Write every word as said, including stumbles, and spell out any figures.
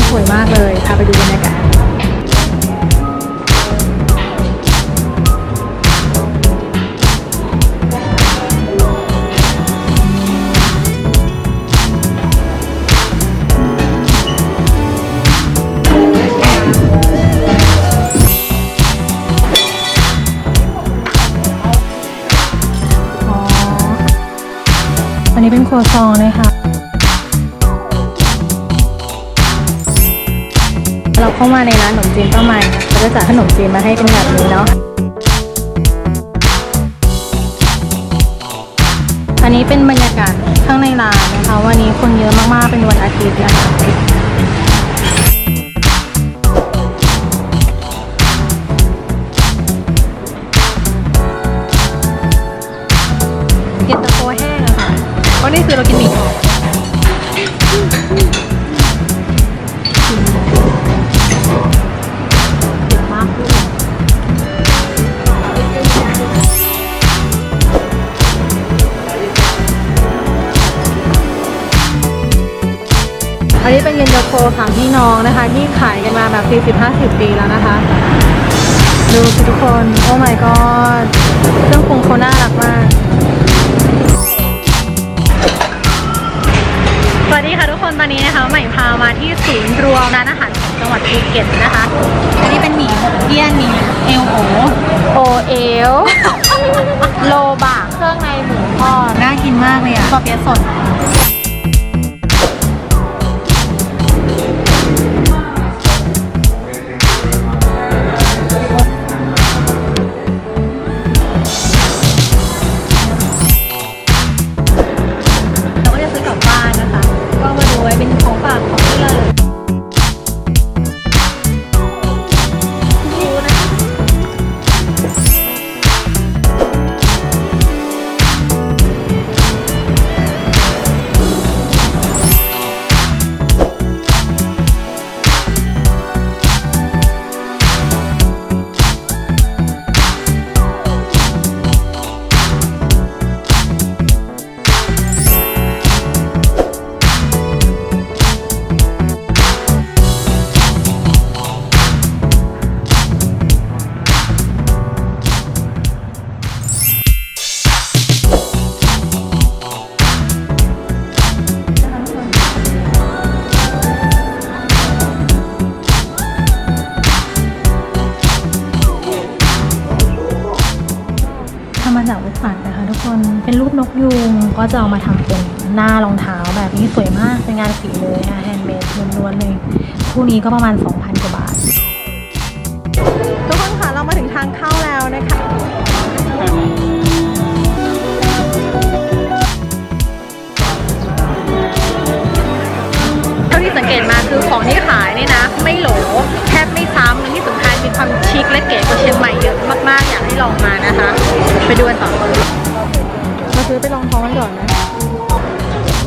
สวยมากเลยพาไปดูบรรยากาศอันนี้เป็นครัวซองนะคะเราเข้ามาในร้านขนมจีนป้าใหม่เขาจะจัดขนมจีนมาให้เป็นแบบนี้เนาะอันนี้เป็นบรรยากาศข้างในร้านนะคะวันนี้คนเยอะมากๆเป็นวันอาทิตย์นะคะเย็นตาโฟแห้งอะค่ะเพราะนี่คือเรากินหมี่อันนี้เป็นเย็นตาโฟสามพี่น้องนะคะที่ขายกันมาแบบ สี่สิบ ห้าสิบ ปีแล้วนะคะดูสิทุกคนโอ้ my god เครื่องปรุงเขาน่ารักมากสวัสดีค่ะทุกคนตอนนี้นะคะใหม่พามาที่ศูนย์รวมร้านอาหารของจังหวัดภูเก็ตนะคะอันนี้เป็นหมี่เตี้ยนหมี่เอลโอโอเอลโลบะเครื่องในหมูทอดน่ากินมากเลยอ่ะปอเปี๊ยะสดมาจากวุ้นฝันนะคะทุกคนเป็นรูปนกยูงก็จะเอามาทำเป็นหน้ารองเท้าแบบนี้สวยมากเป็นงานฝีมือค่ะแฮนด์เมดล้วนๆเลยคู่นี้ก็ประมาณ สองพัน กว่าบาททุกคนค่ะเรามาถึงทางเข้าแล้วนะคะเท่าที่สังเกตมาคือของที่ขายนี่นะไม่โหลแทบไม่ซ้ำและที่สำคัญมีความชิคและเก๋กว่าเชียงใหม่เยอะมากๆอยากให้ลองมานะคะไปดูกันต่อเราซื้อไปลองท้องกันก่อนนะ